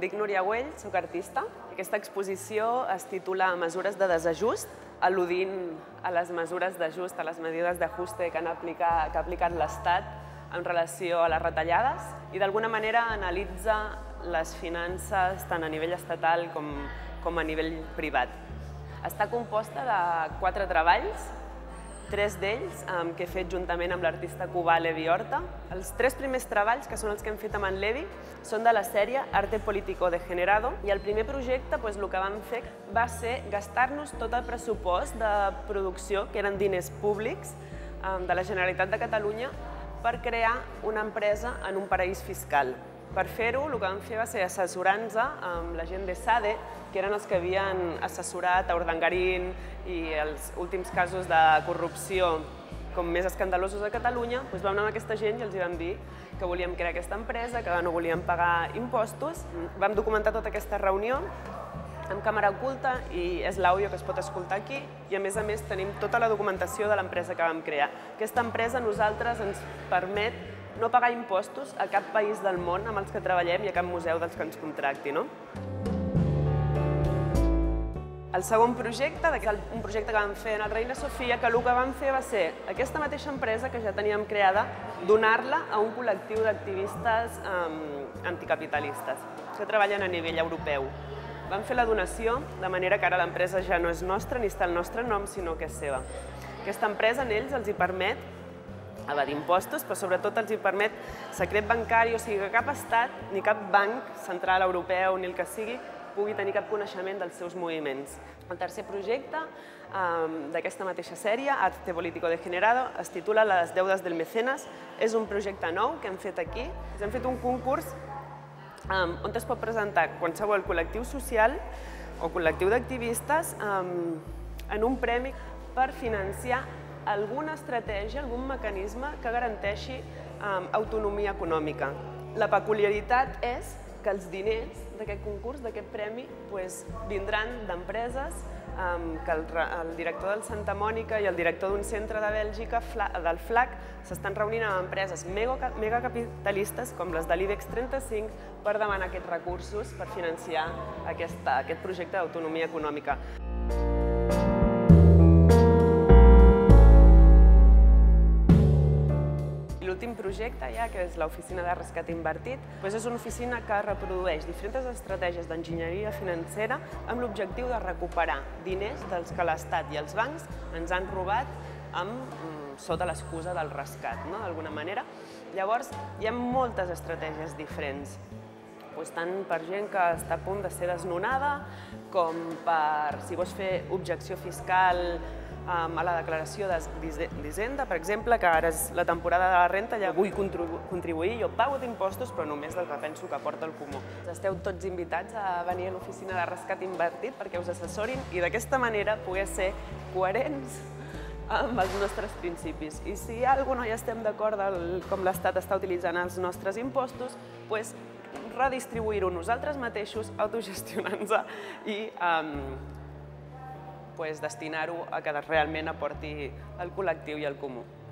dic Núria Güell, soc artista. Aquesta exposició es titula Mesures de desajust, al·ludint a les mesures d'ajust, a les medides d'ajuste que ha aplicat l'Estat en relació a les retallades i d'alguna manera analitza les finances tant a nivell estatal com a nivell privat. Està composta de 4 treballs, 3 d'ells que he fet juntament amb l'artista cubà Levi Horta. Els 3 primers treballs, que són els que hem fet amb en Levi, són de la sèrie Arte Político Degenerado, i el primer projecte el que vam fer va ser gastar-nos tot el pressupost de producció, que eren diners públics de la Generalitat de Catalunya, per crear una empresa en un paraís fiscal. Per fer-ho, el que vam fer va ser assessorar-nos amb la gent de SADE, que eren els que havien assessorat a Urdangarín i els últims casos de corrupció com més escandalosos a Catalunya. Vam anar amb aquesta gent i els vam dir que volíem crear aquesta empresa, que no volíem pagar impostos. Vam documentar tota aquesta reunió amb càmera oculta i és l'àudio que es pot escoltar aquí, i a més tenim tota la documentació de l'empresa que vam crear. Aquesta empresa a nosaltres ens permet no pagar impostos a cap país del món amb els que treballem i a cap museu dels que ens contracti. El segon projecte, un projecte que vam fer en el Reina Sofia, que el que vam fer va ser aquesta mateixa empresa que ja teníem creada, donar-la a un col·lectiu d'activistes anticapitalistes que treballen a nivell europeu. Vam fer la donació, de manera que ara l'empresa ja no és nostra ni està el nostre nom, sinó que és seva. Aquesta empresa a ells els permet evadir impostos, però sobretot els permet secret bancari, o sigui que cap estat ni cap banc central europeu ni el que sigui pugui tenir cap coneixement dels seus moviments. El tercer projecte d'aquesta mateixa sèrie, Arte Político Degenerado, es titula Les deudes del mecenas. És un projecte nou que hem fet aquí. Hem fet un concurs on es pot presentar qualsevol col·lectiu social o col·lectiu d'activistes en un premi per financiar alguna estratègia, algun mecanisme que garanteixi autonomia econòmica. La peculiaritat és que els diners d'aquest concurs, d'aquest premi, vindran d'empreses que el director del Santa Mònica i el director d'un centre de Bèlgica, del FLAC, s'estan reunint amb empreses megacapitalistes com les de l'IBEX 35 per demanar aquests recursos per financiar aquest projecte d'autonomia econòmica. L'últim projecte, que és l'Oficina de Rescat Invertit, és una oficina que reprodueix diferents estratègies d'enginyeria financera amb l'objectiu de recuperar diners dels que l'Estat i els bancs ens han robat sota l'excusa del rescat, d'alguna manera. Llavors, hi ha moltes estratègies diferents, tant per gent que està a punt de ser desnonada, com per, si vols fer objecció fiscal a la declaració d'Hisenda, per exemple, que ara és la temporada de la renta, ja vull contribuir, jo pago d'impostos, però només del que penso que aporta el comú. Esteu tots invitats a venir a l'Oficina de Rescat Invertit perquè us assessorin i d'aquesta manera poder ser coherents amb els nostres principis. I si hi ha algú no hi estem d'acord com l'Estat està utilitzant els nostres impostos, redistribuir-ho nosaltres mateixos, autogestionant-nos i destinar-ho a que realment aporti al col·lectiu i al comú.